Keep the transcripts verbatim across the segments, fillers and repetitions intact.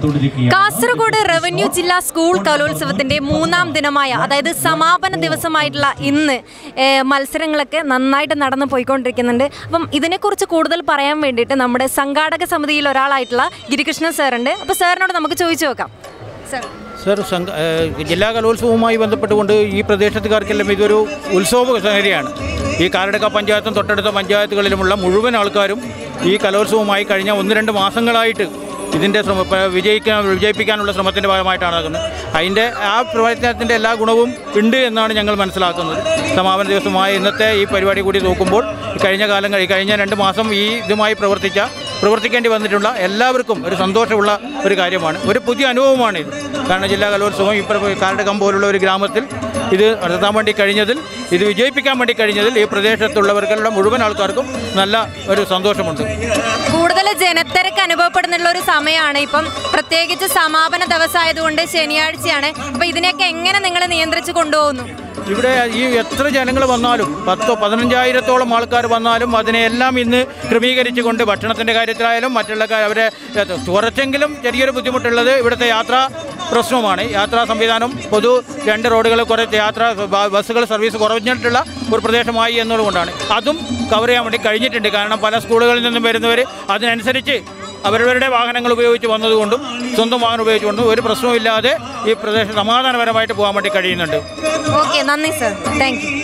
Kasaragod revenue ജില്ലാ school കലോത്സവത്തിന്റെ മൂന്നാം ദിനമായ അതായത് സമാപന ദിവസമായിട്ടുള്ള ഇന്ന് മത്സരങ്ങളൊക്കെ നന്നായിട്ട് നടന്നു പോയിക്കൊണ്ടിരിക്കുന്നുണ്ട്. അപ്പം ഇതിനെക്കുറിച്ച് കൂടുതൽ പറയാൻ വേണ്ടിയിട്ട് നമ്മുടെ സംഘാടക സമിതിയിൽ ഒരാളായിട്ടുള്ള ഗിരികൃഷ്ണൻ സാറുണ്ട്. അപ്പോൾ സാറിനോട് നമുക്ക് ചോദിച്ചു നോക്കാം. സർ, ജില്ലാ കലോത്സവവുമായി ബന്ധപ്പെട്ടുകൊണ്ട് ഈ പ്രദേശത്തുകാർക്കെല്ലാം ഇതൊരു ഉത്സവ സംഗതിയാണ്. ഈ കാരടക്ക പഞ്ചായത്തും തൊട്ടടുത്ത പഞ്ചായത്തുകളിലുമുള്ള മുഴുവൻ ആൾക്കാരും ഈ കലോത്സവവുമായി കഴിഞ്ഞ ഒന്ന് രണ്ട് മാസങ്ങളായിട്ട് ഇതിൻ്റെ ശ്രമ വിജയിക്കാൻ വിജയിപ്പിക്കാനുള്ള ശ്രമത്തിൻ്റെ ഭാഗമായിട്ടാണ് നടക്കുന്നത്. അതിൻ്റെ ആ പ്രവർത്തനത്തിൻ്റെ എല്ലാ ഗുണവും ഉണ്ട് എന്നാണ് ഞങ്ങൾ മനസ്സിലാക്കുന്നത്. സമാപന ദിവസമായ ഇന്നത്തെ ഈ പരിപാടി കൂടി നോക്കുമ്പോൾ കഴിഞ്ഞ കാലങ്ങൾ കഴിഞ്ഞ രണ്ട് മാസം ഈ ഇതുമായി പ്രവർത്തിച്ച പ്രവർത്തിക്കേണ്ടി വന്നിട്ടുള്ള എല്ലാവർക്കും ഒരു സന്തോഷമുള്ള ഒരു കാര്യമാണ്, ഒരു പുതിയ അനുഭവമാണ് ഇത്. കാരണം ജില്ലാ കലോത്സവം ഇപ്പോൾ കാരടകം പോലുള്ള ഒരു ഗ്രാമത്തിൽ ഇത് നടത്താൻ വേണ്ടി കഴിഞ്ഞതിൽ, ഇത് വിജയിപ്പിക്കാൻ വേണ്ടി കഴിഞ്ഞതിൽ ഈ പ്രദേശത്തുള്ളവർക്കുള്ള മുഴുവൻ ആൾക്കാർക്കും നല്ല ഒരു സന്തോഷമുണ്ട്. കൂടുതൽ ജനത്തിരക്ക് അനുഭവപ്പെടുന്നുള്ള ഒരു സമയമാണ് ഇപ്പം, പ്രത്യേകിച്ച് സമാപന ദിവസമായതുകൊണ്ട് ശനിയാഴ്ചയാണ്. അപ്പോൾ ഇതിനെയൊക്കെ എങ്ങനെ നിങ്ങൾ നിയന്ത്രിച്ച് കൊണ്ടുപോകുന്നു? ഇവിടെ ഈ എത്ര ജനങ്ങൾ വന്നാലും പത്തോ പതിനഞ്ചായിരത്തോളം ആൾക്കാർ വന്നാലും അതിനെല്ലാം ഇന്ന് ക്രമീകരിച്ചു കൊണ്ട് ഭക്ഷണത്തിൻ്റെ കാര്യത്തിലായാലും മറ്റുള്ള അവരെ കുറച്ചെങ്കിലും ചെറിയൊരു ബുദ്ധിമുട്ടുള്ളത് ഇവിടുത്തെ യാത്രാ പ്രശ്നമാണ്. യാത്രാ സംവിധാനം പൊതു രണ്ട് റോഡുകൾ കുറച്ച് യാത്ര ബസ്സുകൾ സർവീസ് കുറഞ്ഞിട്ടുള്ള ഒരു പ്രദേശമായി എന്നതുകൊണ്ടാണ് അതും കവർ ചെയ്യാൻ വേണ്ടി കഴിഞ്ഞിട്ടുണ്ട്. കാരണം പല സ്കൂളുകളിൽ നിന്നും വരുന്നവർ അതിനനുസരിച്ച് അവരവരുടെ വാഹനങ്ങൾ ഉപയോഗിച്ച് വന്നതുകൊണ്ടും സ്വന്തം വാഹനം ഉപയോഗിച്ചുകൊണ്ടും ഒരു പ്രശ്നവുമില്ലാതെ ഈ പ്രദേശം സമാധാനപരമായിട്ട് പോകാൻ വേണ്ടി കഴിയുന്നുണ്ട്. ഓക്കെ, നന്ദി sir, thank you.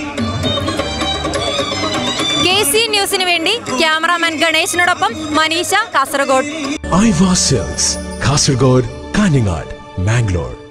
K C ന്യൂസിന് വേണ്ടി ക്യാമറാമാൻ ഗണേശിനോടൊപ്പം മനീഷ, കാസർഗോഡ്. ഐവാ സിൽക്സ്, കാസർഗോഡ്, കാഞ്ഞങ്ങാട്, മാംഗ്ലൂർ.